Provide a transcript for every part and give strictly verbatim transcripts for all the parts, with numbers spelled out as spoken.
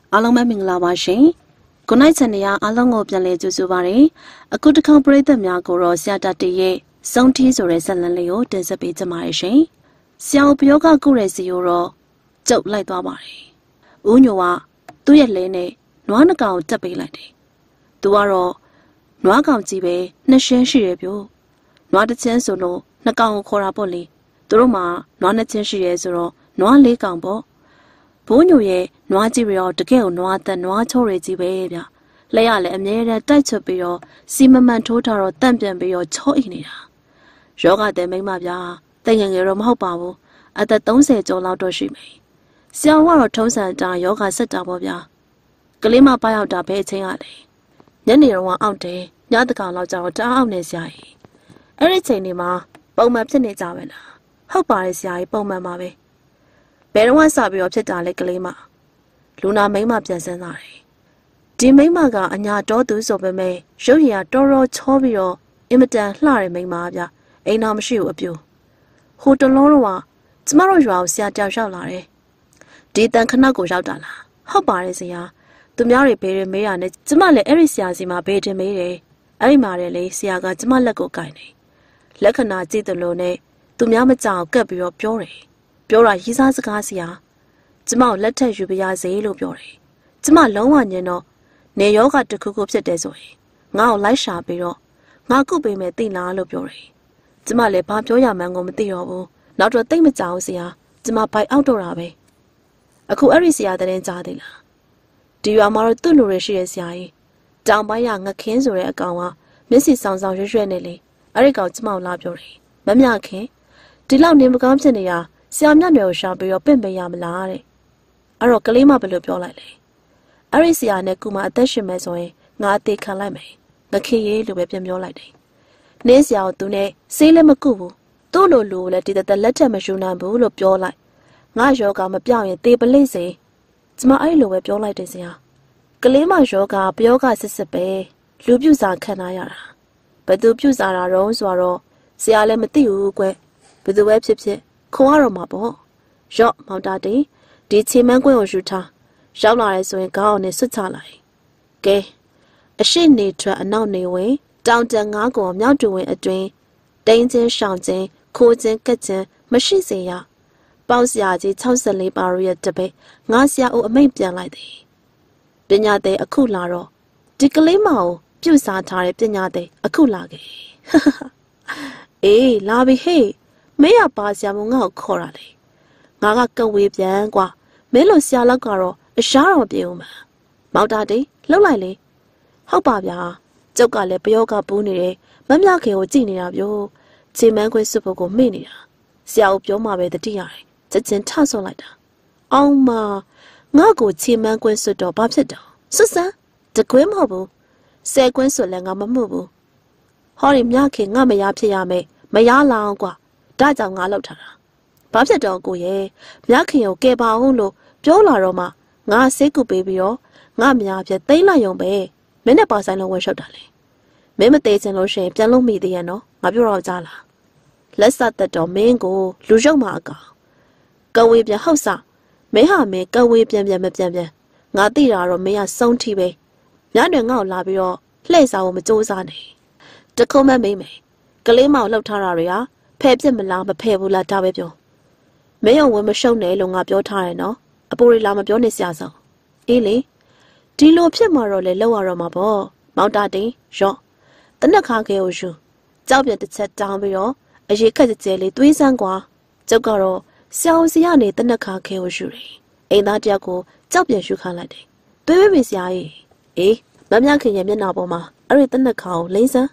အားလုံးပဲမင်္ဂလာပါရှင်။ခုနိုင်ချန်နေရအားလုံးကိုပြန်လည်ကြိုဆိုပါရစေ။အခုတစ်ခါပရိသတ်များကိုတော့ဆရာတတရဲ့စုံထီးဆိုတဲ့ဇာတ်လမ်းလေးကိုတင်ဆက်ပေးကြပါရရှင်။ဆရာပယောကကုတဲ့စီကိုတော့ကျုပ်လိုက်သွားပါတယ်။ဦးညိုကသူ့ရဲ့လဲနဲ့နွားနှကောင်တက်ပေးလိုက်တယ်။သူကတော့နွားကောင်ကြီးပဲနှစ်ရှင်းရှိရပြို့။နွားတစ်ချင်းဆိုလို့နှစ်ကောင်ကိုခေါ်တာပေါ့လေ။သူတို့မှနွားနှစ်ချင်းရှိရဲဆိုတော့နွားလေးကောင်ပေါ့။ဘိုးညိုရဲ့နွားကြီးပြီးတော့တကယ်ကိုနွားသက်နွားချိုးရကြီးပဲဗျ။လက်ရလည်းအမြဲတမ်းတိုက်ချွတ်ပြီးတော့စီမမှန်ထိုးထားတော့တန့်ပြန်ပြီးတော့ချောအိနေတာ။ယောဂတဲ့မိမဗျာ။တိတ်ငယ်ငယ်တော့မဟုတ်ပါဘူး။အသက်သုံးဆယ်ကျော်လောက်တော့ရှိမယ်။ဆရာကတော့ထုံးစံတာယောဂဆက်တာပေါ့ဗျာ။ကလေးမပါရောက်တာဘယ်အချိန်ရလဲ။ညနေတော့အောက်တယ်။ညတကောင်လောက်ကျတော့တအားအောင်နေဆရာကြီး။အဲ့ဒီချိန်ဒီမှာပုံမှန်ဖြစ်နေကြပဲလား။ဟုတ်ပါတယ်ဆရာကြီးပုံမှန်ပါပဲ။ဘယ်တော့မှစပြီးတော့ဖြစ်တာလဲကလေးမလူနာမိန်းမပြန်စမ်းလာတယ်ဒီမိန်းမကအညာတော်သူဆိုပေမဲ့ရုပ်ရည်ကတော်တော်ချောပြီးတော့အင်မတန်လှတဲ့မိန်းမဗျအိမ်တော်မရှိဘူးအပြိုဟိုတလုံးတော့ကကျမတို့ရွာကိုဆရာတောက်ရောက်လာတယ်ဒီတန်ခဏကိုရောက်တာလားဟုတ်ပါတယ်ဆရာသူများတွေဘေးတွေမေးရနဲ့ကျမလည်းအဲ့ဒီဆရာစီမှာဘေးတင်မေးတယ်အဲ့ဒီမှာလေဆရာကကျမလက်ကိုကင်တယ်လက္ခဏာကြည့်တယ်လို့နဲ့သူများမကြောက်ကပ်ပြီးတော့ပြောတယ်ပြောတာရေးစားစကားဆရာကျမကိုလက်ထက်ယူပြရစေလို့ပြောတယ်ကျမလုံးဝညင်တော့နေယောဂတစ်ခုခုဖြစ်တယ်ဆိုရင်ငါ့ကိုလိုက်ရှာပြီးတော့ငါကုပေးမယ်သိလားလို့ပြောတယ်ကျမလည်းဘာပြောရမှန်းကိုမသိတော့ဘူးနောက်တော့သိမကြောက်ဆရာကျမဘိုက်အောက်တော့တာပဲအခုအဲ့ဒီဆရာတဲ့ကြားသေးလားဒီရွာမှာတော့သူ့လူတွေရှိတဲ့ဆရာကြီးတောင်ပိုင်းကငခင်းဆိုတဲ့အကောင်ကမျက်စိဆောင်ဆောင်ရွရွနဲ့လေအဲ့ဒီကောင်ကျမကိုလာပြောတယ်မမြခင်ဒီလောက်နေမကောင်းဖြစ်နေတာဆရာမြတ်တွေကိုရှာပြီးတော့ပင့်ပေးရမလားတဲ့အဲ့တော့ကလေးမဘယ်လိုပြောလိုက်လဲအဲ့ဒီဆရာနဲ့ကူမအသက်ရှင်မဲ့ဆိုရင်ငါအသေးခံလိုက်မယ်ငခေရေးလိုပဲပြန်ပြောလိုက်တယ်နင်းဆရာကသူနဲ့ဆေးလည်းမကုဘူးသူ့လိုလိုလည်းဒီတသက်လက်ထက်မယူနိုင်ဘူးလို့ပြောလိုက်ငါယောဂမပြောင်းရင်သေပလိစေကျမအဲ့လိုပဲပြောလိုက်တယ်ဆရာကလေးမယောဂပယောဂစစ်စစ်ပဲလူပြုစာခံထားရတာဘယ်သူပြုစာတာတော့ဆိုတော့ဆရာလည်းမသိဘူးကွဘယ်သူပဲဖြစ်ဖြစ်ခေါ်ရတော့မှာပေါ့ရော့မောင်တာတေးဒီချေမန်းကွင်းကိုယူထားရောက်လာရဲဆိုရင်ခေါင်းအောင်နဲ့ဆွတ်ချလိုက်ကဲအရှိနေထွက်အနောက်နေဝင်တောင်တန်ငါးကောမြောက်တူဝင်အတွင်းတိန်ချင်းရှောင်းချင်းခိုးချင်းကက်ချင်းမရှိစေရပေါက်စရာကြီး၆၄ပါရရဲ့တပိတ်ငါဆရာအိုအမိတ်ပြန်လိုက်တယ်ပညာသည်အခုလာတော့ဒီကလေးမကိုပြုစားထားတဲ့ပညာသည်အခုလာခဲ့အေးလာပြီဟေးမင်းရပါဆရာမငါ့ကိုခေါ်တာလေငါကကဝေးပြန်ကွာမင်းလိုဆရာလောက်ကတော့အရှားတော်ပြေဦးမှာမောက်တာတိလှုပ်လိုက်လေဟုတ်ပါဗျာကျုပ်ကလည်းပယောကပူးနေတယ်မမြခင်ကိုကြည့်နေတာပြောခြေမန်းခွေးစွပ်ဖို့ကိုမေ့နေတာဆရာကိုပြောမှပဲတတိရတယ်ချက်ချင်းထဆော့လိုက်တာအောင်မငါ့ကိုခြေမန်းခွေးစွပ်တော့ဘာဖြစ်တော့စွတ်စမ်းတကွင်းမဟုတ်ဘူးဆယ်ကွင်းစွပ်လည်းငါမမှုဘူးဟောဒီမြခင်ငါမရဖြစ်ရမယ်မရလောင်ကွာဒါကြောင့်ငါလောက်ထားတာဘာဖြစ်တော့ကိုရဲ့မြခင်ကိုကဲပါအောင်လို့ပြောလာတော့မှငါစိတ်ကူပေးပြီးတော့ငါမြားပြသိမ့်လိုက်ရုံပဲမင်းနဲ့ပါဆိုင်လုံးဝရှောက်တာလေမင်းမသေးချင်လို့ရှိရင်ပြန်လို့မိသေးရဲ့နော်ငါပြောတော့ကြားလားလက်ဆက်သက်တော့မင်းကိုလူရုပ်မှာအကောင်ကဝေးပြန်ဟုတ်စားမင်းဟာမင်းကဝေးပြန်ပြန်မပြန်ပြန်ငါသိတာတော့မင်းကစုံထီပဲညနေငါ့ကိုလာပြီးတော့လှည့်စားဖို့မကြိုးစားနဲ့တခုံးမမိမ့်မယ်ကလေးမောင်လှုပ်ထားတာတွေဟာဖဲ့ပြစ်မလားမဖဲ့ဘူးလားဒါပဲပြောမင်းရောဝင်မရှုံနဲ့လို့ငါပြောထားတယ်နော်အပိုးရီလာမပြောနေစရာဆုံးအေးလေဒီလိုဖြစ်မှာတော့လေလောက်ရတော့မှာပေါ့မောင်တာတင်ရော့တနက်ခါခဲကိုယူကြောက်ပြတစ်ချက်တောင်းပြီးတော့အရေးခက်ကြဲလေးသွေးစမ်းကွာကျုပ်ကတော့ဆရာစီကနေတနက်ခါခဲကိုယူတယ်အိမ်သားတယောက်ကိုကြောက်ပြန်ယူခါလိုက်တယ်သွေးပေးဆရာကြီးအေးမမြခင်ရဲ့မျက်နှာပေါ်မှာအဲ့ဒီတနက်ခါကိုလိမ့်စမ်း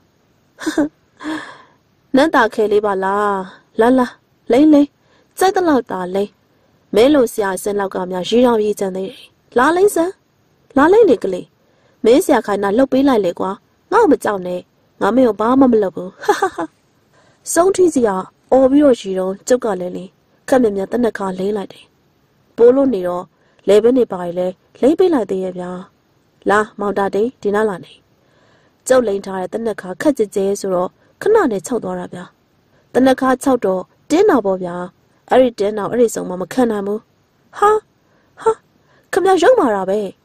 နန်းတာခဲလေးပါလားလာလာလိမ့်လိမ့်စက်တလောက်တာလိမ့်မဲလို့ဆရာစင်လောက်ကများရီတော်ရီချန်သေးတယ်လာလိမ့်စမ်းလာလိမ့်လေကလေးမင်းဆရာခိုင်နာလှုပ်ပေးလိုက်လေကွာငါ့ကိုမကြောက်နဲ့ငါမင်းကိုဘာမှမလုပ်ဘူးဟာဟာဟာစုံထီးစီကအော်ပြီးတော့ရီတော့ကျုပ်ကလည်းလေခက်မြမြတနက်ခါလိမ့်လိုက်တယ်ပိုးလို့နေတော့လဲပဲနေပါလေလိမ့်ပေးလိုက်သေးရဲ့ဗျာလာမောင်တာတိန်ဒီနားလာနေကျုပ်လိမ့်ထားတဲ့တနက်ခါခက်ကြကြဲဆိုတော့ခဏနဲ့ခြောက်သွားတာဗျာတနက်ခါခြောက်တော့တင်းတော့ပေါ့ဗျာအဲ့ဒီတင်းတော့အဲ့ဒီဆုံးမမခံနိုင်ဘူးဟာဟာခမရုံမာတာပဲ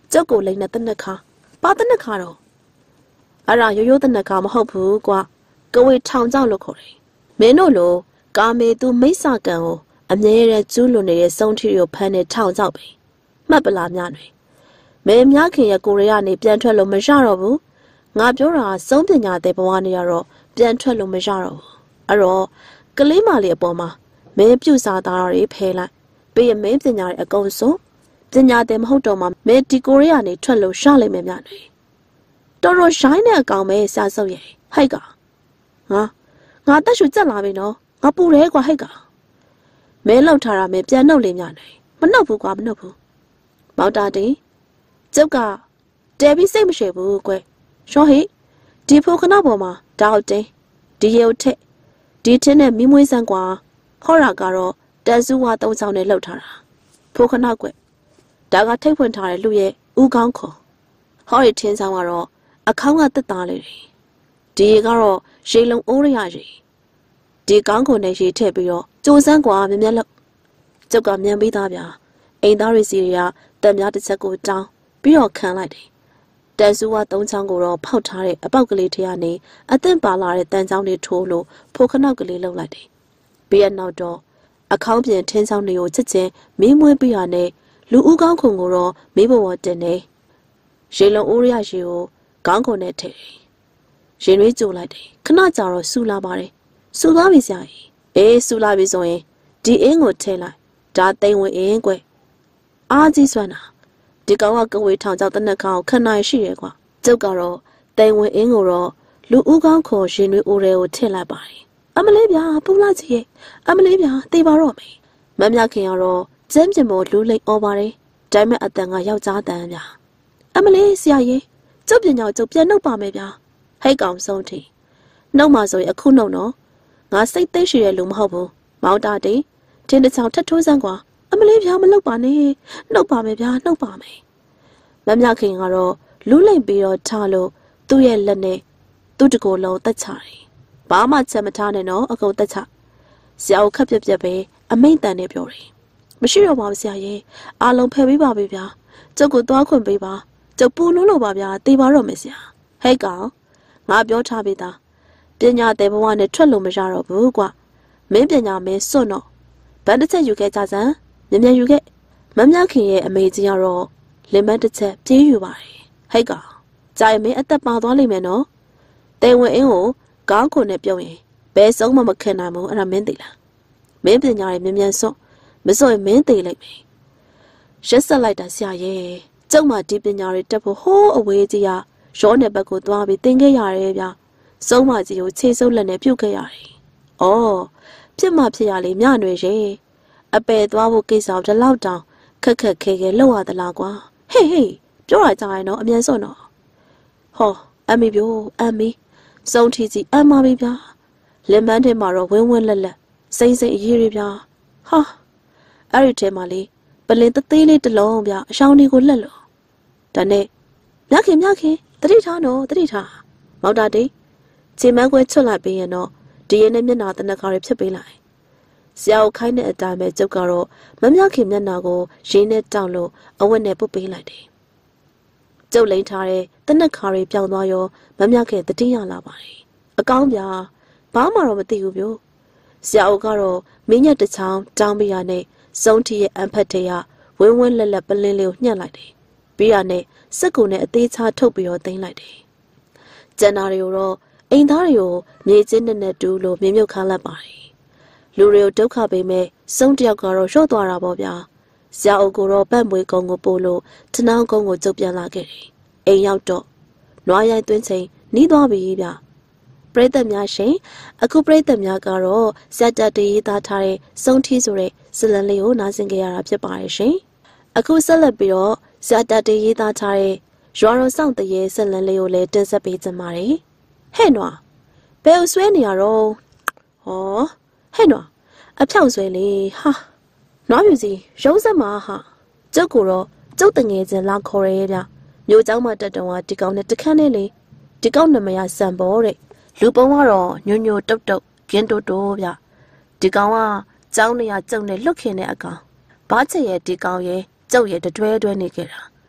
ကျုပ်ကိုလိန်နဲ့တနက်ခါပါတနက်ခါတော့အဲ့ဒါရိုးရိုးတနက်ခါမဟုတ်ဘူးကွာကဝေထောင်ကြောက်လို့ခေါ်တယ်မင်းတို့လိုကာမေသူမိစ္ဆာကံကိုအမြဲတမ်းကျူးလွန်နေတဲ့စုံထီကိုဖမ်းနေထောင်ကြောက်ပဲမှတ်ပလားများတွေမင်းများခင်ရဲ့ကိုရီးယားနေပြန်ထွက်လို့မရတော့ဘူးငါပြောတာစုံပညာတဲ့ဘဝနေရတော့ပြန်ထွက်လို့မရတော့ဘူးအဲ့တော့ကလေးမလေးအပေါ်မှာမင်းပြုစားသားတွေဖဲလိုက်ပြီးရင်မင်းပညာတွေအကုန်စုံပညာတဲ့မဟုတ်တော့မှမင်းဒီကိုရီးယားနေထွက်လို့ရလိမ့်မယ်များတွေတော်တော်ရှိုင်းတဲ့အကောင်ပဲစားစုပ်ရဲ့ဟိုက်ကငါငါတက်ရှူကြက်လာပြီနော်ငါပူရဲကွာဟိက်ကမင်းလောက်ထားတာမင်းပြန်နှုတ်လေးများနေမနှုတ်ဘူးကွာမနှုတ်ဘူးမောက်တာတင်ကျုပ်ကတဲပြီးစိတ်မရှိဘူးကွယ်ရှောဟိဒီဖိုခဏပေါ်မှာတောက်တင်ဒီရုပ်ထက်ဒီထင်းနဲ့မိမွေးစမ်းကွာခေါ်တာကတော့တန်စုဝါသုံးချောင်းနဲ့လှုပ်ထားတာဖိုခဏကွယ်ဒါကထိတ်ဖွင့်ထားတဲ့လူရဲ့ဥကောင်းခေါ်ဟောဒီထင်းဆောင်ကတော့အခေါင်းကတက်သားလေးတယ်ဒီကတော့ရေလုံးအိုးရရရေဒီကောင်းကုန်နဲ့ရေထည့်ပြီးတော့ကြိုးစမ်းကွာမြင်မြတ်လို့ကျုပ်ကမြန်ပြီးသားဗျာအိမ်သားရီစီတွေကတက်များတစ်ချက်ကိုတောင်းပြီးတော့ခံလိုက်တယ်တန်ဆူဝါသုံးချောင်းကိုတော့ဖောက်ထားတဲ့အပေါက်ကလေးထဲကနေအသင့်ပါလာတဲ့တန်ချောင်းတွေထိုးလို့ဖိုခနောက်ကလေးလှုပ်လိုက်တယ်ပြီးရနောက်တော့အခေါင်းပြင်ထင်းချောင်းတွေကိုချက်ချင်းမင်းမွေးပြီးရနဲ့လူဦးကောင်းခုံကိုတော့မေးဘဝတင်နေရေလုံးအိုးရရေကိုကောင်းခုံနဲ့ထည့်တယ်ရင်ရွေးကြိုလိုက်တယ်ခဏကြာတော့စူလာပါတယ်စူသွားပြီဆရာကြီးအေးစူလာပြီဆိုရင်ဒီအင်းကိုထည့်လိုက်ဒါတိမ်ဝင်အင်းကွယ်အားကြီးစွမ်းတာဒီကောင်ကကဝေထောင်ကြောက်တဲ့နှက်ကောင်ခဏရှိရဲကွာကျုပ်ကတော့တိမ်ဝင်အင်းကိုတော့လူဦးကောင်းခေါ်ရင်ရွေးအိုးတွေကိုထည့်လိုက်ပါတယ်အမလေးဗျာပူလာကြီးရဲ့အမလေးဗျာတေးပါတော့မယ်မမြခင်ကတော့ကျမ်းပြင်ပေါ်လူလိမ့်ဩပါတယ်ဒါပေမဲ့အတန်ကယောက်ျားတန်ဗျာအမလေးဆရာကြီးကျုပ်ပညာကျုပ်ပြန်နှုတ်ပါမယ်ဗျာဟိတ်ကောင်ဆုံးထီနှုတ်မှဆိုရင်အခုနှုတ်နော်ငါစိတ်သိရှိရလို့မဟုတ်ဘူးမောင်တာတိထင်းတစ်ချောင်းထက်ထိုးစမ်းကွာအမလေးဗျာမလုပ်ပါနဲ့နှုတ်ပါမယ်ဗျာနှုတ်ပါမယ်မမြခင်ကတော့လူးလိမ့်ပြီးတော့ထားလို့သူ့ရဲ့လက်နဲ့သူ့တကိုယ်လုံးတက်ချတယ်ဘာမှချက်မထားနဲ့နော်အကုန်တက်ချဆရာကိုခက်ပြက်ပြက်ပဲအမိန့်တန်နဲ့ပြောတယ်မရှိတော့ပါဘူးဆရာရဲ့အားလုံးဖယ်ပေးပါပဲဗျာကျုပ်ကိုသွားခွင့်ပေးပါကျုပ်ပူလို့လို့ပါဗျာတေးပါတော့မယ်ဆရာဟဲ့ကောင်ငါပြောထားပေးတာပညာတဲ့ဘဝနဲ့ထွက်လို့မရတော့ဘူးကွာမင်းပညာမင်းစွန့်တော့ဗန်းတစ်ချက်ယူခဲ့ကြစမ်းမြန်မြန်ယူခဲ့မမြခင်ရဲ့အမေကြီးကတော့လင်မတစ်ချက်ပြေးယူပါတယ်ဟဲ့ကောင်ကြာရင်မင်းအသက်ပါသွားလိမ့်မယ်နော်တဲဝင်အင်းကိုကောင်းခွန်နဲ့ပြုံးရင်ဘယ်ဆုံးမှမခင်နိုင်ဘူးအဲ့ဒါမင်းသိလားမင်းပညာရဲ့မြန်မြန်စွန့်မစွန့်ရင်မင်းသိလိမ့်မယ်ရက်ဆက်လိုက်တာဆရာရဲ့ကျုပ်မှဒီပညာတွေတက်ဖို့ဟိုးအဝေးကြီးရရောနယ်ဘက်ကိုသွားပြီးသင်ခဲ့ရတယ်ဗျစုံမကြီးကိုခြေစုပ်လက်နဲ့ပြုတ်ခဲ့ရတယ်။အော်ဖြစ်မှဖြစ်ရလေမြနွယ်ရဲ့အပယ်သွားဖို့ကိစ္စတော့ဒီလောက်တောင်ခက်ခက်ခဲခဲလောက်ရသလားကွာဟေးဟေးပြောရကြရင်တော့အမြန်ဆုံးတော့ဟောအမေပြောအမေစုံထီကြီးအမပြီဗျာလက်မန်းထဲမှာတော့ဝင်းဝင်းလက်လက်စိမ့်စိမ့်အရေးရဗျာဟာအဲ့ဒီထဲမှာလေပလင်သေးသေးလေးတစ်လုံးဗျာအရှောင်းလေးကိုလက်လို့ဒါနဲ့မြခင်မြခင်တတိထားနော်တတိထားမောက်တာတိခြေမန်းခွဲချွတ်လိုက်ပြီးရင်တော့ဒီရဲနဲ့မျက်နှာတနက်ကားတွေဖြစ်ပေးလိုက်ဆရာကိုခိုင်းတဲ့အတိုင်းပဲကျုပ်ကတော့မမြခင်မျက်နှာကိုရင်းနဲ့တောက်လို့အဝတ်နဲ့ပုတ်ပေးလိုက်တယ်ကျုပ်လိန်ထားတဲ့တနက်ကားတွေပြောင်းသွားရောမမြခင်တတိယလာပါတယ်အကောင်းပြဘာမှတော့မသိဘူးဗျို့ဆရာအိုကတော့မင်းညက်တစ်ချောင်းတောင်းပြရနဲ့စုံထီရဲ့အန်ဖက်ထဲကဝင်းဝင်းလက်လက်ပလင်းလေးကိုညှက်လိုက်တယ်ပြီးရနဲ့စက်ကူနဲ့အသေးချာထုတ်ပြီးတော့သိမ်းလိုက်တယ်ကျန်တာတွေကိုတော့အိမ်သားတွေကိုမြေချင်းနဲ့နဲ့တူလို့မြင်မြုပ်ခါလိုက်ပါတယ်လူတွေကိုဒုက္ခပေးမဲ့စုံတယောက်ကတော့ရော့သွားတာပေါ့ဗျာဆရာအုပ်ကတော့ပတ်မွေကုံကိုပို့လို့ထနောင်းကုံကိုကျုပ်ပြန်လာခဲ့တယ်အိမ်ရောက်တော့နွားရိုက်သွင်းချိန်နီးသွားပြီဗျပရိသတ်များရှင်အခုပရိသတ်များကတော့စက်တက်တရေးသားထားတဲ့စုံထီးဆိုတဲ့ဇလန်လေးကိုနားဆင်ကြရတာဖြစ်ပါတယ်ရှင်အခုဆက်လက်ပြီးတော့စက်တက်တရေးသားထားတဲ့ရွာတော်ဆောင်တရေဇလန်လေးကိုလည်းတင်ဆက်ပေးကြပါမယ်ဟဲ့နွားဘယ်ဆွဲနေရတော့ဟောဟဲ့နွားအဖြောက်ဆွဲလေဟာနွားပြူစီရုံးစက်မှာဟာကျုပ်ကိုတော့ကျုပ်တငယ်ချင်းလာခေါ်ရဲဗျမျိုးเจ้าမတက်တုံကဒီကောင်နဲ့တခန်းနဲ့လေဒီကောင်နမရစံပေါ်တဲ့လူပုံကတော့ညိုညိုတုတ်တုတ်ကင်းတိုးတိုးဗျဒီကောင်ကเจ้าနေရကျုံနဲ့လွတ်ခင်တဲ့အကောင်ဘာချက်ရဲ့ဒီကောင်ရဲ့ကျုပ်ရဲ့တွဲတွဲနေခဲ့တာ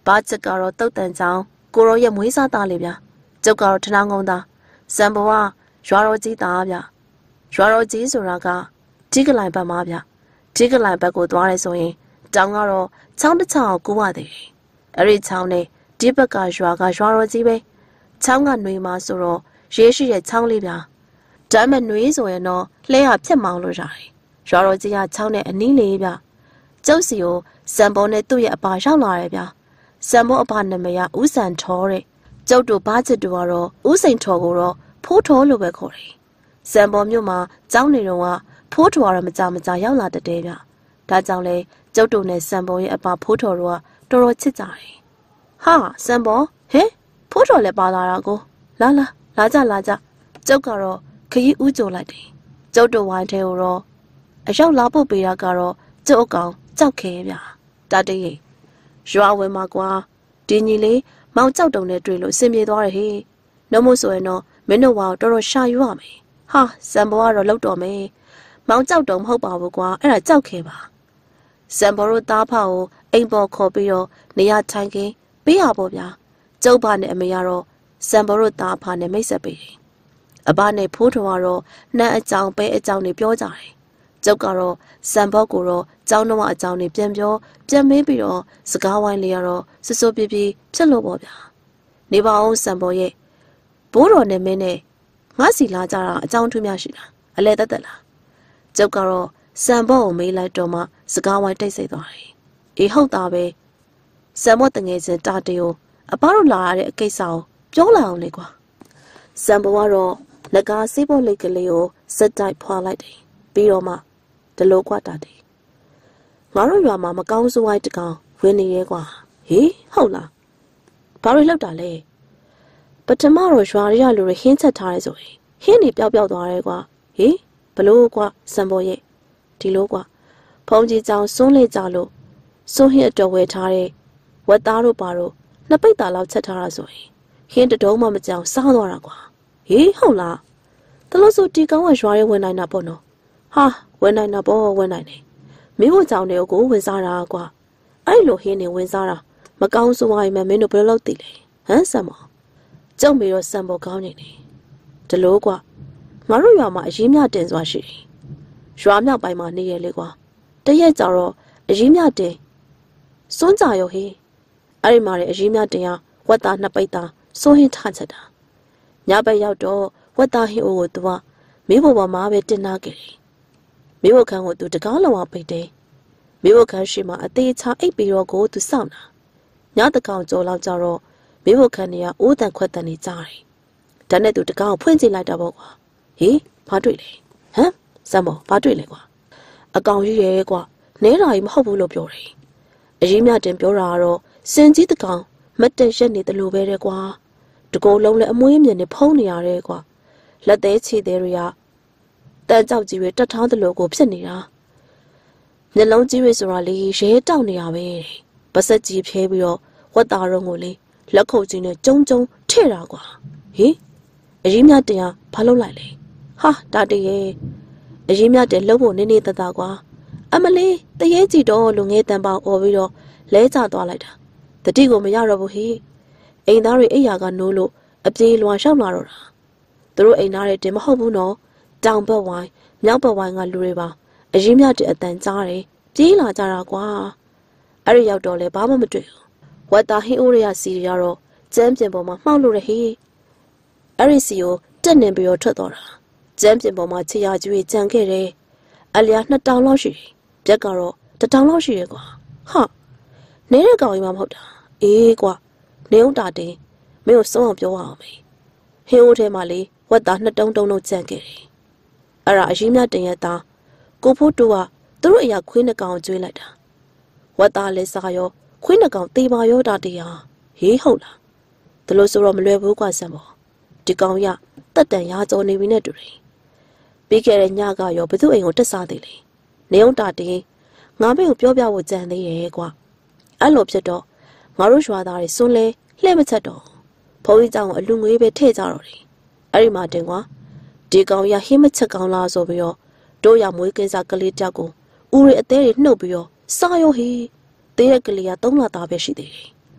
ဘာချစ်ကတော့တုတ်တန်ချောင်းကိုရောရဲ့မွေးစားသားလေးဗျာကျုပ်ကတော့ထနာငုံသားစံဘောကရွာတော်ကြီးသားဗျာရွာတော်ကြီးဆိုတာကကြီးကလိုင်ဘက်မှာဗျာကြီးကလိုင်ဘက်ကိုသွားရဲဆိုရင်တောင်ကတော့ချောင်းတစ်ချောင်းကိုဝသေးတယ်အဲ့ဒီချောင်းနဲ့ဒီဘက်ကရွာကရွာတော်ကြီးပဲချောင်းကနှွေမှာဆိုတော့ရေးရှိတဲ့ချောင်းလေးဗျာဒါမှနှွေဆိုရင်တော့လှဲရဖြတ်မောင်းလို့ရတယ်ရွာတော်ကြီးကချောင်းနဲ့အနီးလေးဗျာကျုပ်စီကိုစံပေါ်နဲ့သူ့ရဲ့အပါရောက်လာတယ်ဗျာစံပေါ်အပါနာမည်ကဦးစံထောတဲ့ကျုပ်တို့ဘာချစ်တူကတော့ဦးစိန်ထောကိုတော့ဖိုးထောလို့ပဲခေါ်တယ်စံပေါ်မြို့မှာကျောင်းနေတော့ကဖိုးထောရမကြမကြရောက်လာတဲ့ဗျာဒါကြောင့်လေကျုပ်တို့နဲ့စံပေါ်ရဲ့အပါဖိုးထောတို့ကတော်တော်ချစ်ကြတယ်ဟာစံပေါ်ဟဲဖိုးထောလည်းပါလာတာကိုလာလာလာကြလာကြကျုပ်ကတော့ခရီးဦးကြိုလိုက်တယ်ကျုပ်တို့ဝိုင်းထဲကိုတော့အရောက်လာဖို့ပေးတာကတော့ကျုပ်အကောင်ကြောက်ခဲဗျာတာတည်းရွာဝင်မှာကွာဒီညီလေးမောင်ကြောက်တုံနဲ့တွေ့လို့အဆင်ပြေသွားတယ်ဟေ့နှမို့ဆိုရင်တော့မင်းတို့ဝါတော်တော်ရှာယူရမယ်ဟာစံဘောကတော့လောက်တော်မယ်မောင်ကြောက်တုံမဟုတ်ပါဘူးကွာအဲ့ဒါကြောက်ခဲပါစံဘောတို့သားဖကိုအိမ်ပေါ်ခေါ်ပြီးတော့နေရာထိုင်ခင်းပေးရပေါ့ဗျာကျုပ်ဘာနဲ့အမေကတော့စံဘောတို့သားဖနဲ့မိတ်ဆက်ပေးတယ်အဘနဲ့ဖိုးတော်ကတော့နှမ်းအကြောင်းပဲအကြောင်းတွေပြောကြတယ်ကျုပ်ကတော့စံဘောကိုတော့ကျောင်းတော်အကြောင်းတွေပြန်ပြောပြန်မေးပြီးတော့စကားဝိုင်းလေးရတော့စစိုးပြပြဖြစ်လို့ပေါ့ဗျာနေပါအောင်စံဘောရဲ့ဘိုးတော်နဲ့မင်းနဲ့ငါစီလာကြတာအကြောင်းထူးများရှိလားအလဲတက်တက်လားကျုပ်ကတော့စံဘောကိုမေးလိုက်တော့မှစကားဝိုင်းတိတ်ဆိတ်သွားတယ်အေးဟုတ်တာပဲစံဘောတငယ်ချင်းတာတေကိုအပားတို့လာရတဲ့အကိစ္စကိုပြောလာအောင်လေကွာစံဘောကတော့လက်ကားစေးဖို့လိတ်ကလေးကိုစက်တိုက်ဖွာလိုက်တယ်ပြီးတော့မှဒလို့ကွာတာတေငါတို့ရွာမှာမကောင်းဆိုးဝိုင်းတကောင်ဝင်နေရဲကွာဟေးဟုတ်လားဘာလို့လောက်တာလဲပထမတော့ရွာရရလူတွေဟင်းချက်ထားရဲဆိုရင်ဟင်းနေပျောက်ပျောက်သွားရဲကွာဟေးဘလို့ကွာစံပေါ်ရဲ့ဒီလိုကွာဖုံးကြီးကြောင်စွန်းလေကြလို့စွန်းဟင်းအတော်ဝဲထားတဲ့ဝက်သားတို့ပါတော့နှစ်ပိတ်တာလောက်ချက်ထားတာဆိုရင်ဟင်းတတုံးမှမကြောင်စားသွားတာကွာဟေးဟုတ်လားတလို့ဆိုဒီကောင်ကရွာရဲဝင်နိုင်တာပေါ့နော်ဟာဝင်နိုင်တာပေါ့ဝင်နိုင်တယ်မင်းတို့ကြောင်တွေကိုဝင်စားတာကွာအဲ့လိုဟင်းနေဝင်စားတာမကောင်းဆိုးဝါးရင်မင်းတို့ဘယ်လိုလုပ်သိလဲဟမ်ဆံမောကျုံမေတော့စံပေါ်ကောင်းနေတယ်ဒီလိုကွာငါတို့ရွာမှာအရင်မြတင်စွာရှိတယ်ရွာမြောက်ပိုင်းမှာနေရလေကွာတရက်ကြတော့အရင်မြတင်စွန်းကြရောဟေးအဲ့ဒီမှာအရင်မြတင်ရဝက်သားနှစ်ပိတ်သားစိုးဟင်းထချက်တာညဘက်ရောက်တော့ဝက်သားဟင်းအိုးကိုသူကမိဘပေါ်မှာပဲတင်နာခဲ့တယ်မိဘခန်းကိုသူတကောင်းလုံးအောင်ပိတ်တယ်မိဘခန်းရှိမှအသေးချအိပ်ပြီးတော့ကိုသူစောင့်တာညတကောင်ကြော်လောက်ကြတော့မိဘခန်းတွေကအိုးတန်ခွက်တန်နေကြတယ်ဒါနဲ့သူတကောင်းဖွင့်ကြည့်လိုက်တာပေါ့ကွာဟေးဘာတွေ့လဲဟမ်စမ်းမောဘာတွေ့လဲကွာအကောင်ကြီးရဲကွာနဲတာကြီးမဟုတ်ဘူးလို့ပြောတယ်အရင်မြတင်ပြောတာကတော့စင်ကြီးတကောင်မတ်တက်ရက်နေတယ်လို့ပဲတဲ့ကွာတကုံလုံးလည်းအမွှေးမြင်နေဖုံးနေရတယ်ကွာလက်သေးချီသေးတွေကတန်ကြောက်ကြီးတွေတက်ထားသလိုကိုဖြစ်နေတာမျက်လုံးကြီးတွေဆိုတာလေရဲတောက်နေရပဲပါဆက်ကြီးဖြဲပြီးတော့ဝတ်သားရုံကိုလေလက်ခုပ်ကြီးနဲ့ကျုံကျုံထဲ့တာကွာဟေးအရင်မြတင်ကဘာလုပ်လိုက်လဲဟာတာတရေအရင်မြတင်လှုပ်ဖို့နေနေတသားကွာအမလေးတရေကြည့်တော့လူငယ်တန်ပေါအော်ပြီးတော့လဲကျသွားလိုက်တာတတိကိုမရတော့ဘူးဟေးအိမ်သားတွေအိယာကနိုးလို့အပြေးလွာလျှောက်လာတော့တာသူတို့အိမ်သားတွေတင်မဟုတ်ဘူးနော်တောင်ဘက်ဝိုင်းမြောက်ဘက်ဝိုင်းကလူတွေပါအရင်မြတဲ့အတန်ကြားတယ်ပြေးလာကြတာကွာအဲ့ဒီရောက်တော့လေဘာမှမတွေ့ဘူးဝတ်သားဟင်းအိုးရစီရတော့ကျမ်းပြင်ပေါ်မှာမှောက်လို့ရဟေးအဲ့ဒီစီကိုတက်နေပြီးတော့ထွက်သွားတာကျမ်းပြင်ပေါ်မှာခြေရကျွေးကြံခဲ့တယ်အလျာနှစ်တောင်လောက်ရှိတယ်ပြက်ကတော့တစ်တောင်လောက်ရှိတယ်ကွာဟာနေတဲ့ကောင်ကြီးမှမဟုတ်တာအေးကွာနေဦးတာတင်မင်းကိုစုံအောင်ပြောအောင်မေးဟင်းအိုးထဲမှာလေဝတ်သားနှစ်တုံးတုံးလုံးကြံခဲ့တယ်အဲ့ဒါအရင်မြတင်ရတာကိုဖိုးတူကသူတို့အရာခွေးနှကောင်ကျွေးလိုက်တာဝတ်သားလဲစားရောခွေးနှကောင်တေးပါရောတာတရားဟေးဟုတ်လားဒါလို့ဆိုတော့မလွယ်ဘူးကွာစံပေါ်ဒီကောင်ရတက်တန်ရာကြောနေပြီနဲ့တူတယ်ပြီးခဲ့တဲ့ညကရောဘသူအိမ်ကိုတက်စားသေးလေနေုံတာတင်ငါမေကိုပြောပြဖို့ကြံသေးရဲ့ကွာအဲ့လိုဖြစ်တော့ငါတို့ရွာသားတွေစွန်းလဲလှဲ့မချက်တော့ဘုန်းကြီးเจ้าကအလူငွေပဲထည့်ကြတော့တယ်အဲ့ဒီမှာတင်ကွာဒီကောင်ရဟင်းမချက်ကောင်းလားဆိုပြီးတော့တို့ရမွေးကင်းစားကလေးတောက်ကိုဦးရီအသေးတွေနှုတ်ပြီးတော့စားရောဟေးသေးတဲ့ကလေးကသုံးလသားပဲရှိသေးတယ်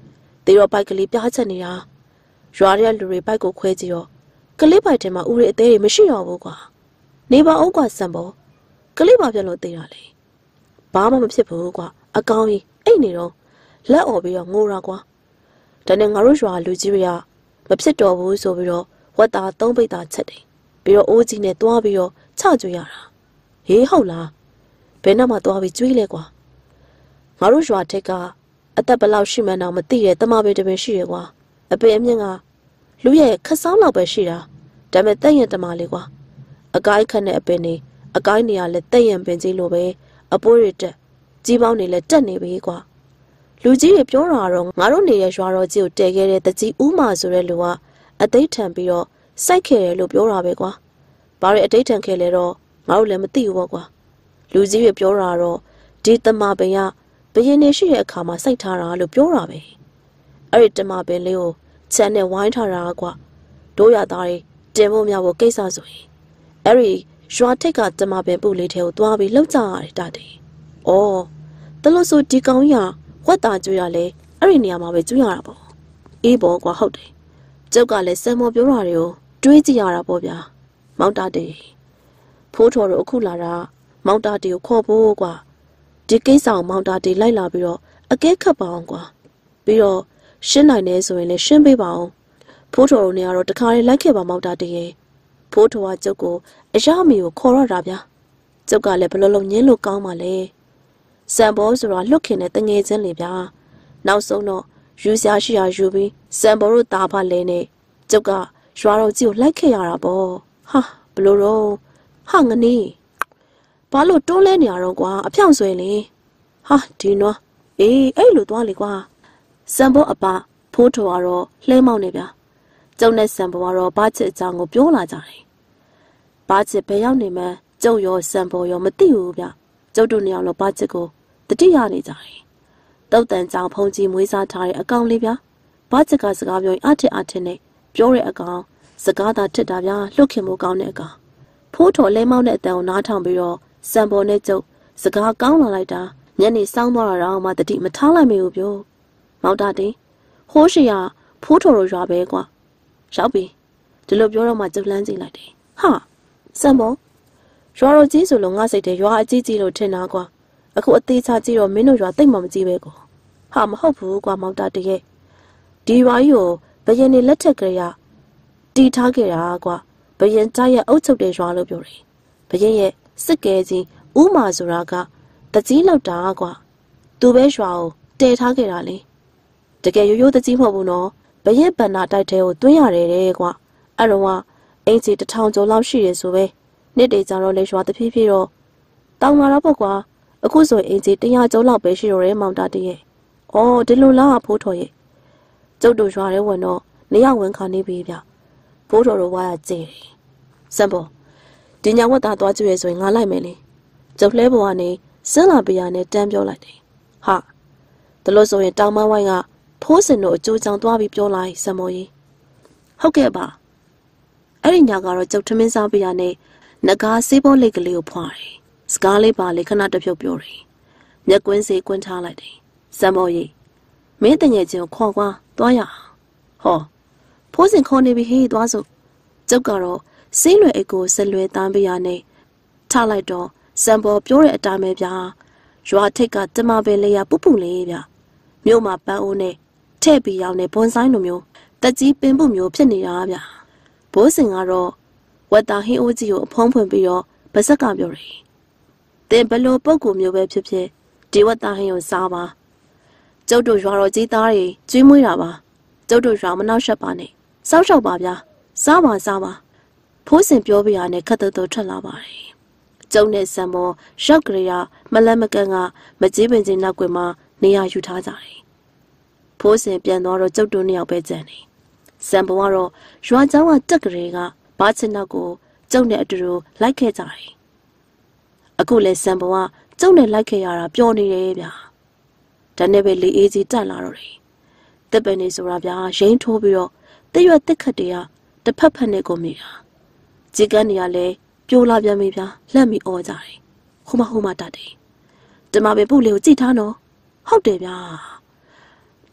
တေရောပိုက်ကလေးပြားချက်နေတာရွာရဲလူတွေပိုက်ကိုခွဲကြည့်ရောကလေးပိုက်ထဲမှာဦးရဲ့အသေးတွေမရှိတော့ဘူးကွာနေပါအောင်ကွာစံပေါ်ကလေးပါပြလို့သေးတာလေဘာမှမဖြစ်ဘူးကွာအကောင်းကြီးအိတ်နေတော့လက်អော်ပြီးတော့ငိုတာကွာဒါနဲ့ငါတို့ရွာလူကြီးတွေကမဖြစ်တော့ဘူးဆိုပြီးတော့ဝတ်သားသုံးပိတ်သားချက်တယ်ပြီးတော့အိုးကြီးနဲ့တွားပြီးတော့ချကြွရတာဟေးဟုတ်လားဘယ်နှမတွားပြီးကျွေးလဲကွာငါတို့ရွာထက်ကအသက်ဘလောက်ရှိမှန်းတော့မသိတဲ့တမပေတပင်ရှိရကွာအပေအမြင့်ကလူရဲ့ခက်ဆောင်းလောက်ပဲရှိတာဒါပေမဲ့တက်ရင်တမလေးကွာအကိုင်းခက်နဲ့အပင်နေအကိုင်းနေရလဲတက်ရင်ပင်ကြီးလိုပဲအပိုးတွေတက်ကြီးပေါင်းနေလဲတက်နေပြီကွာလူကြီးတွေပြောတာတော့ငါတို့နေတဲ့ရွာတော်ကြီးကိုတည်ခဲ့တဲ့တကြီးဦးမာဆိုတဲ့လူကအသိထံပြီးတော့စိုက်ခဲ့တယ်လို့ပြောတာပဲကွာဘာတွေအသိထံခဲ့လဲတော့ငါတို့လည်းမသိဘူးပေါ့ကွာလူကြီးတွေပြောတာတော့ဒီတမပင်ကဘယင်းနေရှိတဲ့အခါမှာစိုက်ထားတာလို့ပြောတာပဲအဲ့ဒီတမပင်လေးကိုချမ်းနဲ့ဝိုင်းထားတာကွာတို့ရသားတွေတင်ဖို့မြောက်ဖို့ကိစ္စဆိုရင်အဲ့ဒီရွာထိပ်ကတမပင်ပုလေးထဲကိုသွားပြီးလှုပ်ကြရတယ်တတဲ့။အော်တလို့ဆိုဒီကောင်ကြီးကဝက်သားကျွေးရလဲအဲ့ဒီနေရာမှာပဲကျွေးရတာပေါ့။အေးပေါ့ကွာဟုတ်တယ်။ကျုပ်ကလည်းစံမော်ပြောတာတွေကိုတွေးကြည့်ရတာပေါ့ဗျာ။မောင်တာတေဖိုးထော်တို့အခုလာတာမောင်တာတေကိုခေါ်ဖို့ကွာဒီကိစ္စအောင်မောင်တာတေလိုက်လာပြီးတော့အကဲခတ်ပါအောင်ကွာပြီးတော့ရှင်းနိုင်နေဆိုရင်လည်းရှင်းပေးပါအောင်ဖိုးထော်တို့နေရာတော့တခါလေးလိုက်ခဲ့ပါမောင်တာတေရဲ့ဖိုးထော်ကကျုပ်ကိုအရမီကိုခေါ်ရတာဗျာကျုပ်ကလည်းဘလို့လုံးညင်းလို့ကောင်းပါလေစံဘောဆိုတော့လှုပ်ခင်တဲ့တငယ်ချင်းလေဗျာနောက်ဆုံးတော့ယူစရာရှိရာယူပြီးစံဘောတို့တာဖလဲနေကျုပ်ကရွာတော်ကြီးကိုလိုက်ခဲ့ရတာပေါ့ဟာဘလို့တော့ဟာငနီးဘာလို့တွန်းလဲနေရတော့ကွာအဖြောင့်ဆွဲလေဟာဒီနွားအေးအဲ့လိုသွားလေကွာစံဘောအပဖိုးထော်ကတော့လှဲမောင်းနေဗျာကျုံနဲ့စံဘောကတော့ဘာချစ်အကြောင်းကိုပြောလာကြတယ်ဘာချစ်ဘယ်ရောက်နေမှကျုံရောစံဘောရောမသိဘူးဗျကျုပ်တို့နေအောင်လို့ဘာချစ်ကိုတတိယနေကြတယ်တုတ်တန်ကြောင်ဖုန်ကြီးမွေးစားထားတဲ့အကောင်လေးဗျာဘာချစ်ကစကားပြောရင်အထစ်အထစ်နဲ့ပြောတဲ့အကောင်စကားသာထစ်တာဗျာလှုပ်ခင်မို့ကောင်းတဲ့အကောင်ဖိုးထော်လဲမောင်းတဲ့အတန်ကိုနားထောင်ပြီးတော့စံဘောနဲ့ကျုပ်စကားကောင်းလာလိုက်တာညနေစောင်းသွားတာတော့မှတတိမထားလိုက်မိဘူးပြောမောင်တာတင်ဟိုးရှိရဖိုးထော်တို့ရွာပဲကွာရောက်ပြီဒီလိုပြောတော့မှကျုပ်လန်းကြည့်လိုက်တယ်ဟာစံဘောရွာတော်ကြီးဆိုလို့ငါစိတ်ထဲရွာအကြီးကြီးလို့ထင်တာကွာအခုအသေးချာကြည့်တော့မင်းတို့ရွာတိတ်မှမကြည့်ပဲကိုဟာမဟုတ်ဘူးကွာမောင်တာတရဲ့ဒီရွာကြီးကိုဘယင်နေလက်ထက်ကလေးကတီထားခဲ့တာကွာဘယင်ကြားရဲ့အုပ်ချုပ်တဲ့ရွာလို့ပြောတယ်ဘယင်ရဲ့စစ်ကဲကြီးဥမာဆိုတာကတကြီးလောက်တာကွာသူပဲရွာကိုတည်ထားခဲ့တာလေတကယ်ရိုးရိုးတကြီးမဟုတ်ဘူးနော်ဘယင်ဗန္နာတိုက်ထဲကိုတွင်းရတယ်တဲ့ကွာအဲ့တော့ကအင်ကြီးတစ်ထောင်ကျော်လောက်ရှိရဆိုပဲနေ့တေကြတော့လေရွာတဖြည်းဖြည်းတော့တောင်းလာတော့ပေါ့ကွာအခုဆိုအင်ကြီးတရာကျော်လောက်ပဲရှိတော့တယ်မောင်တာတရဲ့အော်ဒီလိုလားဖိုးထော်ရဲ့ကျုပ်တို့ရွာထဲဝင်တော့နေရဝင်ခါနေပြီဗျဖိုးထော်တို့ဝါရကျဲတယ်စံပေါ်ဒီညာဝတ်သားသွားကြည့်ရဲဆိုရင်ငါလိုက်မယ်လေကျုပ်လဲပေါ်ကနေစင်းလာပြရနဲ့တန်းပြောလိုက်တယ်ဟာဒါလို့ဆိုရင်တောင်မဝိုင်းကဖိုးစင်တို့အကျိုးချောင်းသွားပြီးပြောလိုက်စံမော်ကြီးဟုတ်ကဲ့ပါအဲ့ဒီညာကတော့ကျုပ်ထမင်းစားပြရနဲ့ငကားစေးပေါ်လိတ်ကလေးကိုဖွာတယ်စကားလေးပါလေခဏတဖြုတ်ပြောတယ်မျက်ကွင်းစေးကွင်းထားလိုက်တယ်စံမော်ကြီးမင်းတငယ်ချင်းကိုခေါ်ကွာသွားရဟောဖိုးစင်ခေါ်နေပြီဟေးသွားစို့ကျုပ်ကတော့စေးလွယ်အိတ်ကိုဆက်လွယ်တန်းပြရနဲ့ထားလိုက်တော့စံပေါ်ပြောတဲ့အတိုင်းပဲဗျာရွာထိပ်ကတမပင်လေးရပူပူလေးဗျမြို့မှာပန်းအိုးနဲ့ထဲ့ပြီးရောက်နေဘွန်ဆိုင်လိုမျိုးတက်ကြီးပင်ပုမျိုးဖြစ်နေတာဗျဘိုးစင်ကတော့ဝက်တာဟင်းအိုးကြီးကိုအဖုံးဖွင့်ပြီးတော့ဗစက်ကပြောတယ်တင်ဘလို့ပုတ်ကူမျိုးပဲဖြစ်ဖြစ်ဒီဝက်တာဟင်းကိုစားပါကျုပ်တို့ရွာတော်ကြီးသားတွေကျွေးမွေးတာပါကျုပ်တို့ရွာမနှောက်ရှက်ပါနဲ့စောက်ရှောက်ပါဗျာစားပါစားပါဖိုးစင်ပြောပြရနဲ့ခတ်တူတူထွက်လာပါတယ်ကျုံနဲ့စံမောရောက်ကလေးကမလန့်မကန့်ကမကြီးပင်ချင်းနောက်ကွယ်မှာနေရာယူထားကြတယ်ဖိုးစင်ပြန်သွားတော့ကျုပ်တို့နှစ်ယောက်ပဲကြံနေစံပေါ်ကတော့ရွာเจ้าကတက်ကလေးကဘာချင်နောက်ကိုကျုံနဲ့အတူတူလိုက်ခဲ့ကြတယ်အခုလဲစံပေါ်ကကျုံနဲ့လိုက်ခဲ့ရတာပျော်နေတယ်ဗျာဒါနဲ့ပဲလေအေးကြီးတက်လာတော့တယ်တက်ပယ်နေဆိုတာဗျာရိန်းထိုးပြီးတော့တရွက်တက်ခတ်တွေကတစ်ဖက်ဖက်နဲ့ကိုမိတာကြီးကန်းနေရလဲပြိုးလာပြန်ပြီဗျာလှက်မိအော်ကြတယ်ဟိုမဟိုမတတ်တယ်တမပဲပုတ်လေးကိုကြည့်ထားနော်ဟုတ်တယ်ဗျာတ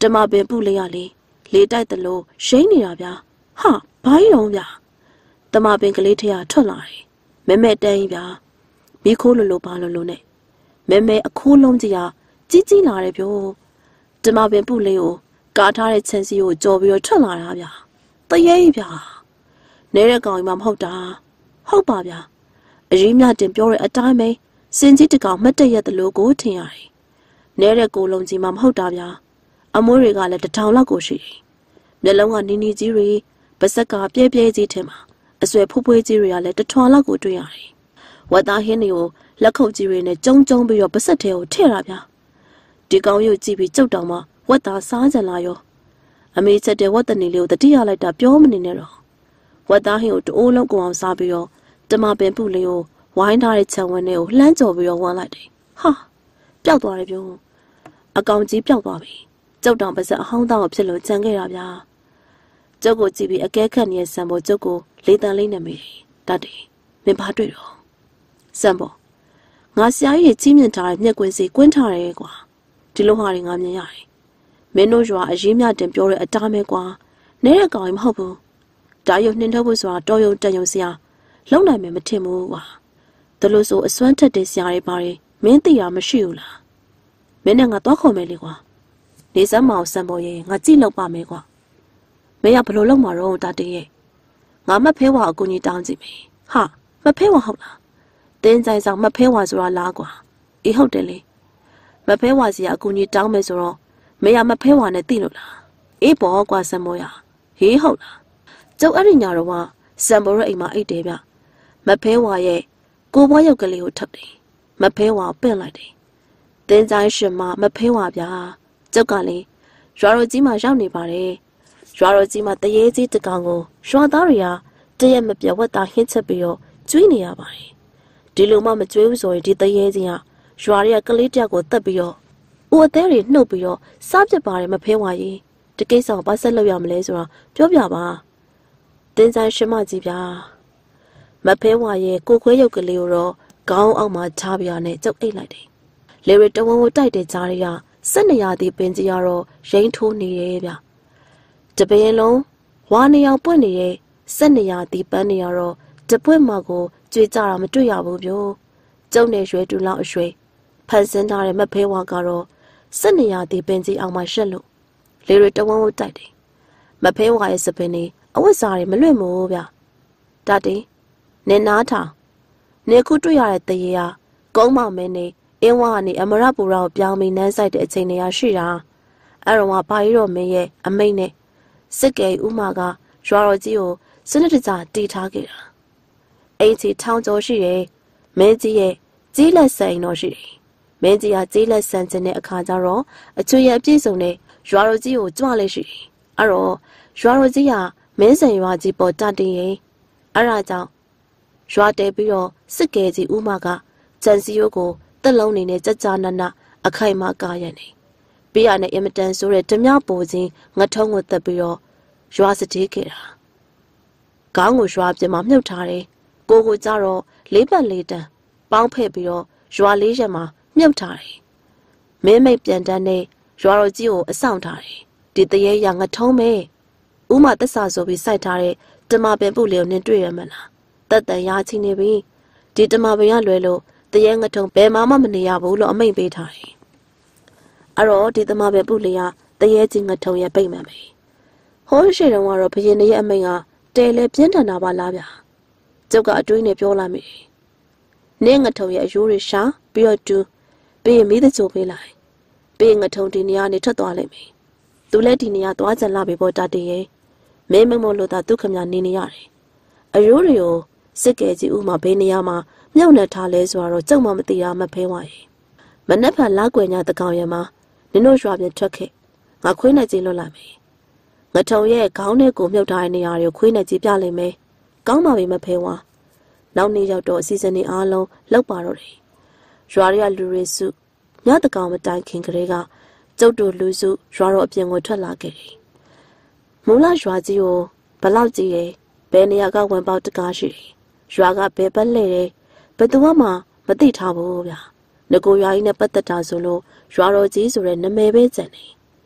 တမပင်ပုလေးရလေလေတိုက်တယ်လို့ရှိန်နေတာဗျာဟာဘာကြီးတော့ဗျာတမပင်ကလေးထရထွက်လာတယ်မဲမဲတန်းကြီးဗျာမိခိုးလိုလိုပါလိုလိုနဲ့မဲမဲအခိုးလုံးကြီးဟာကြီးကြီးလာတယ်ပြောတမပင်ပုလေးကိုကားထားတဲ့ချန်စီကိုကြော်ပြီးတော့ထွက်လာတာဗျာတရေဗျာနေတဲ့ကောင်ကြီးမှမဟုတ်တာဟုတ်ပါဗျာအရေးမြတင်ပြောတဲ့အတိုင်းပဲစင်ကြီးတကောင်မှတ်တရက်တလို့ကိုထင်ရတယ်နေတဲ့ကိုလုံးကြီးမှမဟုတ်တာဗျာအမွှေးတွေကလည်းတထောင်လောက်ကိုရှိတယ်မျက်လုံးကနီနီကြီးတွေပါးစက်ကပြဲပြဲကြီးထင်မှာအဆွဲဖွေးဖွေးကြီးတွေကလည်းတထွာလောက်ကိုတွေ့ရတယ်ဝတ်သားဟင်းတွေကိုလက်ခုပ်ကြီးတွေနဲ့ကျုံကျုံပြီးတော့ပါးစက်ထဲကိုထည့်တာဗျာဒီကောင်ရုပ်ကြည့်ပြီးကြောက်တောင်မှဝတ်သားစားကြလာရောအမေချက်တဲ့ဝတ်တနေလေးကိုတတိယလိုက်တာပြောမနေနဲ့တော့ဝတ်သားဟင်းကိုတိုးလုံးကောင်အောင်စားပြီးတော့တမပင်ပုလေးကိုဝိုင်းထားတဲ့ခြံဝန်းထဲကိုလှမ်းကြော်ပြီးတော့ဝန်းလိုက်တယ်ဟာပျောက်သွားတယ်ပြောအကောင်ကြီးပျောက်သွားပြီကြောက်တောင်ပါစက်အဟောင်းသားကိုဖြစ်လို့ကြံခဲ့တာဗျာကျုပ်ကိုကြည့်ပြီးအကဲခတ်နေတဲ့ဆံပေါ်ကျုပ်ကိုလေးတန်လေးနဲ့မေးတတ်တယ်မင်းဘာတွေ့တော့ဆံပေါ်ငါဆရာကြီးကြီးမြင့်ထားတဲ့မျက်ကွင်းစီကွင်းထားတယ်ကွာဒီလိုဟာတွေငါမြင်ရတယ်မင်းတို့ရွာအရေးမြတင်ပြောတဲ့အတားမဲကွာနေတဲ့ကောင်ကြီးမဟုတ်ဘူးဒါရုပ်နှင်းထုတ်ဖို့ဆိုတာတော်ရုံတန်ရုံဆရာလုံနိုင်မယ်မထင်ဘူးကွာဒါလို့ဆိုအစွမ်းထက်တဲ့ဆရာတွေပါရင်မင်းသိရမရှိဘူးလားမင်းနဲ့ငါသွားခေါ်မယ်လေကွာနေစမ်းမအောင်စံပေါ်ရင်ငါကြည့်လောက်ပါမယ်ကွာမင်းကဘလို့လောက်မှာတော့တာတင်းရဲ့ငါမဖဲဝါအကူကြီးတောင်းကြည့်မယ်ဟာမဖဲဝါဟုတ်လားတင်းဆိုင်ဆောင်မဖဲဝါဆိုတာလားကွာအေးဟုတ်တယ်လေမဖဲဝါစီကအကူကြီးတောင်းမယ်ဆိုတော့မင်းကမဖဲဝါနဲ့သိလို့လားအေးပေါ်ကွာစံပေါ်ရဟေးဟုတ်လားကျုပ်အဲ့ဒီညာတော့ကစံပေါ်ရဲ့အိမ်မှာအိတ်တယ်ဗျမဖဲဝါရဲ့ကိုဘွားရုပ်ကလေးကိုထပ်တယ်မဖဲဝါပင့်လိုက်တယ်တင်းဆိုင်ရှင်မမဖဲဝါဗျာကျုပ်ကလေရွာတော်ကြီးမှာရောက်နေပါတယ်ရွာတော်ကြီးမှာတရေကြီးတကောင်ကိုရွာသားတွေကတရက်မပြတ်ဝတ်သားဟင်းချက်ပြီးတော့ကျွေးနေရပါတယ်ဒီလိုမှမကျွေးဘူးဆိုရင်ဒီတရေကြီးကရွာတွေကကလေးတယောက်ကိုတက်ပြီးတော့ဦးအသေးတွေနှုတ်ပြီးတော့စားပြစ်ပါတယ်မဖဲဝါကြီးဒီကိစ္စကိုဘာဆက်လုပ်ရမလဲဆိုတာပြောပြပါတင်းဆိုင်ရှင်မကြီးဗျာမဖဲဝါရဲ့ကိုခွဲရုပ်ကလေးကိုတော့ခေါင်းအောက်မှာချပြာနဲ့ကျုပ်အိတ်လိုက်တယ်လေရီတဝန်းကိုတိုက်တဲ့ကြားတွေကစက်နေရသည်ပင်ကြီးကတော့ရိမ့်ထိုးနေရဲ့ဗျတပင်းလုံးဝါနေအောင်ပွင့်နေတဲ့စက်နေရသည်ပန်းနေရတော့တပွင့်မှာကိုကြွေကြတာမတွေ့ရဘူးဗျကျုံနဲ့ရွယ်တူလောက်အရွယ်ဖန်ဆင်းထားတဲ့မဖဲဝါကတော့စက်နေရသည်ပင်ကြီးအောင်မှရှက်လို့လေရီတဝန်းကိုတိုက်တယ်မဖဲဝါရဲ့စပင်းနေအဝတ်စားတွေမလွင့်မို့ဗျတတိနေနာထောင်နေခုတွေ့ရတဲ့တရေဟာကုန်းမောင်မင်းနေအင်းဝါကနေအမရပူရာကိုပြောင်းပြီးနန်းဆိုင်တဲ့အချိန်တွေရရှိတာအဲ့တော့မှဘာကြီးတော့မင်းရဲ့အမိတ်နဲ့စစ်ကဲဥမာကရွာတော်ကြီးကိုစနစ်တကျတီထားခဲ့တာအိမ်ကြီးထောင်ကျော်ရှိတယ်မင်းကြီးရဲ့ကြီးလက်ဆန်တော့ရှိတယ်မင်းကြီးကကြီးလက်ဆန်ခြင်းတဲ့အခါကျတော့အချွေရအပြည့်စုံနဲ့ရွာတော်ကြီးကိုကြွလဲရှိတယ်အဲ့တော့ရွာတော်ကြီးကမင်းစံရွာကြီးပေါ်တတင်ရင်အဲ့ဒါကြောင့်ရွာတဲပြီးတော့စစ်ကဲကြီးဥမာကဂျန်စီယိုကိုတက်လုံးနေနဲ့ကြကြနနအခိုင်မာကားရနေပြီးရနဲ့အင်မတန်ဆိုတဲ့ဓမြပိုချင်းငထုံးကိုတက်ပြီးတော့ရွာစတေးခဲ့တာခေါင်းကိုရွာပြင်မှာမြုပ်ထားတယ်ကိုကိုကြတော့လေးပတ်လေးတန်ပေါင်းဖက်ပြီးတော့ရွာလေးရက်မှာမြုပ်ထားတယ်မင်းမိတ်ပြန်တန်းနဲ့ရွာတော်ကြီးကိုအဆောင်ထားတယ်ဒီတရေရငထုံးမဲဥမာတက်ဆာဆိုပြီးစိုက်ထားတဲ့တမပင်ပုလေးကိုနင်တွေ့ရမလားတက်တန်ရချီနေပြီဒီတမပင်ရလွယ်လို့တရေငထုံဘယ်မှမမနေရဘူးလို့အမိန့်ပေးထားတယ်အဲ့တော့ဒီတမပင်ပုလေးကတရေကြီးငထုံရဲ့ပိတ်မှန်ပဲဟိုးရှိတုန်းကတော့ဘရင်ရဲ့အမိန့်ကတဲလေပြင်းထန်တာပါလားဗျာကျုပ်ကအတွေးနဲ့ပြောလိုက်မိနင်းငထုံရဲ့အယိုးတွေရှာပြီးတော့တူပြီးရင်မိသချိုပေးလိုက်ပြီးရင်ငထုံဒီနေရာနေထွက်သွားလိုက်မယ်သူလည်းဒီနေရာသွားကြလာပြီပေါ့တာတည်ရဲ့မင်းမမို့လို့သာဒုက္ခမြနေနေရတယ်အယိုးတွေကိုစစ်ကဲကြီးဥမှာဘေးနေရာမှာမြုပ်နှက်ထားလဲဆိုတော့ကျုံမှမသိရမဖဲဝါရဲ့မနှက်ဖန်လာကွယ်ညာတကောင်ရမှာနင်တို့ရွာပြန်ထွက်ခဲ့ငါခွေးနဲ့ကြီးလွတ်လာမယ်ငထုံရဲ့ခေါင်းနဲ့ကိုမြုပ်ထားတဲ့နေရာတွေကိုခွေးနဲ့ကြီးပြလိုက်မယ်ကောင်းပါပြီမဖဲဝါနောက်နေ့ရောက်တော့အစီအစဉ်တွေအားလုံးလောက်ပါတော့တယ်ရွာတွေကလူတွေစုညတကောင်မတိုင်ခင်ကလေးကကျုပ်တို့လူစုရွာတော်အပြင်ကိုထွက်လာခဲ့တယ်မူလရွာကြီးကိုဘလောက်ကြီးရဲ့ဘယ်နေရာကဝင်ပေါက်တကားရှိတယ်ရွာကဘယ်ပတ်လဲတယ်ဘယ်သူမှမသိထားဘူးဗျာငကိုရွာကြီးနဲ့ပတ်သက်တာဆိုလို့ရွာတော်ကြီးဆိုတဲ့နာမည်ပဲကျန်တယ်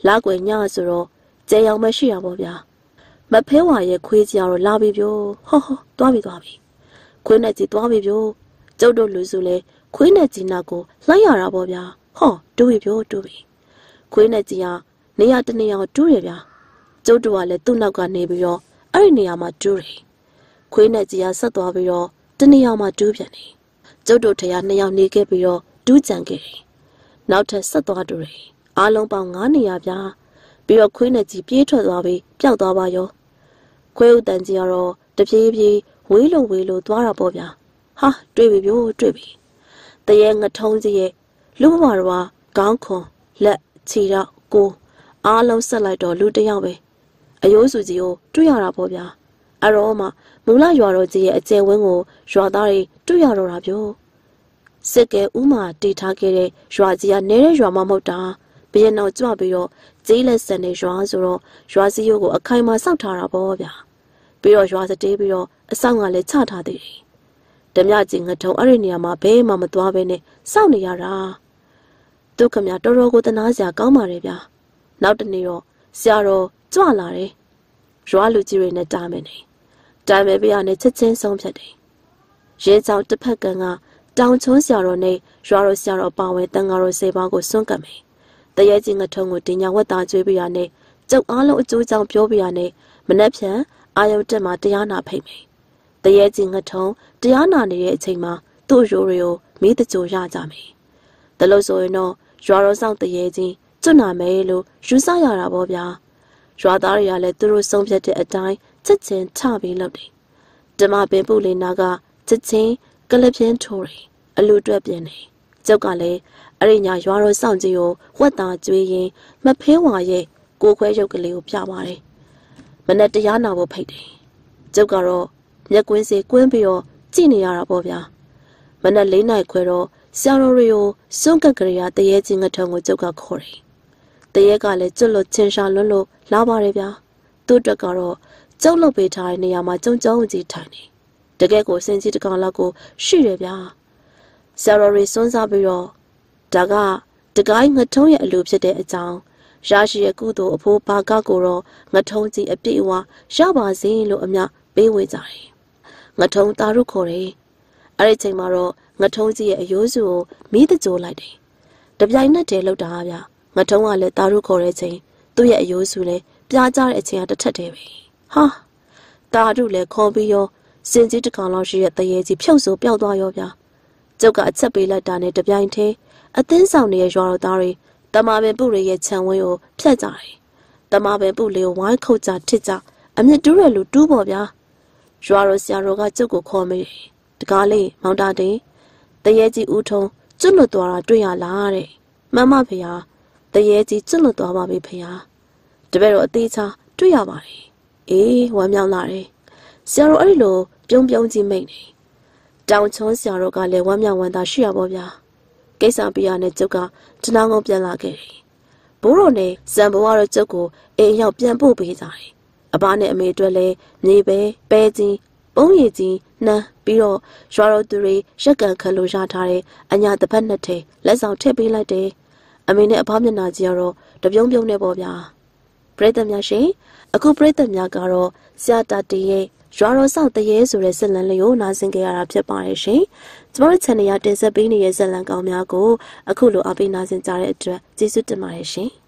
လာကွယ်ညဆိုတော့ကျေအောင်မရှိရပါဗျာမဖဲဝါရဲ့ခွေးကြီးကတော့လာပြီပြောဟောဟောတွားပြီတွားပြီခွေးနဲ့ကြီးတွားပြီပြောကျုပ်တို့လူစုလဲခွေးနဲ့ကြီးနာကိုလှမ်းရတာပေါ့ဗျာဟောတူပြီပြောတူပြီခွေးနဲ့ကြီးကနေရာတနေရာတူးရဗျာကျုပ်တို့ကလည်းသူ့နောက်ကနေပြီးတော့အဲ့ဒီနေရာမှာတူးတယ်ခွေးနဲ့ကြီးကဆက်သွားပြီးတော့တနေရာမှာတူးပြန်တယ်ကျုပ်တို့ထရနှစ်ယောက်နေခဲ့ပြီးတော့တူးကြံခဲ့တယ်နောက်ထပ်ဆက်သွားတူတယ်အားလုံးပေါင်း၅နေရာဗျာပြီးတော့ခွေးနဲ့ကြီးပြေးထွက်သွားပြီးပျောက်သွားပါရောခွေးဥတန်ကြီးကတော့တပြေးပြေးဝေးလို့ဝေးလို့သွားတာပေါ့ဗျာဟာတွေ့ပြီပြောတွေ့ပြီတရေငထုံးကြီးရဲ့လူဘဝတော်ခေါင်းခွန်လက်ခြေတော့ကိုအားလုံးဆက်လိုက်တော့လူတယောက်ပဲအယိုးစုကြီးကိုတွေ့ရတာပေါ့ဗျာအဲ့တော့မှမူလရွာတော်ကြီးရဲ့အကျယ်ဝင်းကိုရွာသားတွေတွေ့ရတော့တာပြောစစ်ကဲဥမာတီထားခဲ့တဲ့ရွာကြီးကနေတဲ့ရွာမှမဟုတ်တာဘယ်နောက်ကြွပြီးတော့ကျေးလက်စံနေရွာဆိုတော့ရွာစည်းရိုးကိုအခိုင်အမာစောက်ထားတာပေါ့ဗျာပြီးတော့ရွာစတေးပြီးတော့အဆောင်ကလည်းချထားသေးတယ်ဓမြကြီးငထုံအဲ့ဒီနေရာမှာဘယ်မှမသွားဘဲနဲ့စောင့်နေရတာဒုက္ခမြတော်တော်ကိုတနာစရာကောင်းပါတယ်ဗျာနောက်တနေ့တော့ဆရာတော်ကြွလာတယ်ရွာလူကြီးတွေနဲ့တားမယ်နေတိုင်မယ်ပြရနဲ့ချက်ချင်းဆုံးဖြတ်တယ်ရဲကြောင်တစ်ဖက်ကကတောင်ချုံးဆရာတော်နဲ့ရွာတော်ဆရာတော်ပါဝင်တန်ဃာတော်စေပါကိုစွန့်ကပ်မယ်တရေကြီးငထုံကိုတင်ညာဝတ်သားကျွေးပြရနဲ့ကျုပ်အားလုံးအကျိုးကြောင့်ပြောပြရနဲ့မနှက်ဖြန်အာယုတ်တက်မှာတရားနာဖိတ်မယ်တရေကြီးငထုံတရားနာနေတဲ့အချိန်မှာသူ့ရိုးတွေကိုမိတကြိုရကြမယ်ဒါလို့ဆိုရင်တော့ရွာတော်ဆောင်တရေကြီးကျွတ်နာမယ်လို့ယူဆရတာပေါ့ဗျာရွာသားတွေကလည်းသူတို့ဆုံးဖြတ်တဲ့အတိုင်းချက်ချင်းချပြီးလုပ်တယ်ဓမ္မပင်ပုလေနာကချက်ချင်းကလပြင်းထိုးတယ်အလူတွက်ပြင်းတယ်ကျုပ်ကလည်းအဲ့ဒီညာရွာတော်ဆောင်ကြီးကိုဝတ်သားကျွေးရင်မဖဲဝါရဲ့ကိုခွဲရုပ်ကလေးကိုပြပါတယ်မနဲ့တရားနာဖို့ဖိတ်တယ်ကျုပ်ကတော့မျက်ကွင်းစီကွင်းပြီးတော့ကြည့်နေရတာပေါ့ဗျာမနဲ့လေးနိုင်ခွဲတော့ဆရာတော်တွေကိုစွန့်ကပ်ကြရတရေချင်းငထုံကိုကျုပ်ကခေါ်တယ်တရေကလည်းကျွတ်လို့ချင်းရှာလွန်းလို့လာပါတယ်ဗျာသူ့အတွက်ကတော့ကျုပ်လုပ်ပေးထားတဲ့နေရာမှာကြုံကြုံကြီးထိုင်နေတကယ်ကိုစင်ကြီးတကောင်လောက်ကိုရှိတယ်ဗျာဆရာတော်တွေစွန့်စားပြီးတော့ဒါကတကိုင်းငထုံးရဲ့အလိုဖြစ်တဲ့အကြောင်းရရှိရဲ့ကုသိုလ်အဖို့ဘာကကိုတော့ငထုံးကြီးအပြည့်အဝရပါစေလို့အမြပေးဝေကြတယ်ငထုံးတာရုခေါ်တယ်အဲ့ဒီချိန်မှာတော့ငထုံးကြီးရဲ့အယိုးစုကိုမိတကြိုလိုက်တယ်တပြိုင်နက်တည်းလောက်တာဗျငထုံးကလည်းတာရုခေါ်တဲ့ချိန်သူ့ရဲ့အယိုးစုလည်းပြားကြတဲ့အချိန်ကတစ်ထက်တည်းပဲဟာတာရုလည်းခေါ်ပြီးရောစင်ကြီးတကောင်လောက်ရှိတဲ့တရေကြီးဖြုတ်ဆိုပျောက်သွားရောဗျကျုပ်ကအချက်ပေးလိုက်တာနဲ့တပြိုင်တည်းအသင်းဆောင်နေတဲ့ရွာတော်သားတွေတမာပင်ပုတွေရဲ့ခြံဝင်းကိုဖျက်ကြတယ်တမာပင်ပုလေးကိုဝိုင်းခုတ်ကြထစ်ကြအမြင့်တူးရလူတူးပေါ်ဗျာရွာတော်ဆရာတော်ကကျုပ်ကိုခေါ်မိတယ်တကားလေးမောင်တာတင်တရေကြီးဦးထုံကျွတ်လွတ်သွားတာတွေ့ရလားတဲ့မမဖေဟာတရေကြီးကျွတ်လွတ်သွားပါပြီဖေဟာတပည့်တော်အသေးချာတွေ့ရပါတယ်အေးဝမ်းမြောက်လာတယ်ဆရာတော်အဲ့ဒီလိုပြုံးပြုံးကြီးမိတ်နေတောင်ချုံးဆရာတော်ကလည်းဝမ်းမြောက်ဝမ်းသာရှိရပါဗျာကိစ္စပြရနဲ့ကျုပ်ကတနာငုံပြန်လာခဲ့တယ်ဘိုးတော်နဲ့ဇံဘဝတော်ကျုပ်ကိုအိမ်ရောက်ပြန်ပို့ပေးကြတယ်အဘနဲ့အမေအတွက်လည်းမြေပဲပဲကြီးပုံးရည်ကြီးနှမ်းပြီးတော့ရွာတော်သူတွေရက်ကန်ခလို့ရထားတဲ့အညာတစ်ဖက်နှစ်ထဲလက်ဆောင်ထည့်ပေးလိုက်တယ်အမေနဲ့အဘမျက်နှာကြီးကတော့တပြုံးပြုံးနဲ့ပေါ့ဗျာပရိသတ်များရှင်အခုပရိသတ်များကတော့ဆရာတာတီရဲ့ရွာတော်ဆောက်တရေဆိုတဲ့ဇက်လန်လေးကိုနားဆင်ကြရတာဖြစ်ပါတယ်ရှင်ကျမတို့ channel ရတင်ဆက်ပေးနေတဲ့ဇက်လန်ကောင်းများကိုအခုလိုအားပေးနားဆင်ကြတဲ့အတွက်ကျေးဇူးတင်ပါတယ်ရှင်